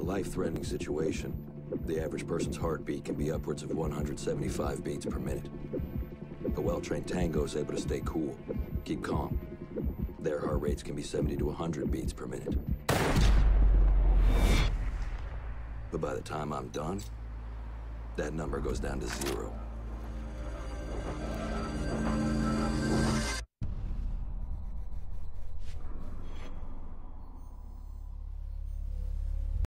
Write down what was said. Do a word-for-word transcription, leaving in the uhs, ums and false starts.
life-threatening situation, the average person's heartbeat can be upwards of one hundred seventy-five beats per minute. A well-trained tango is able to stay cool, keep calm. Their heart rates can be seventy to one hundred beats per minute. But by the time I'm done, that number goes down to zero.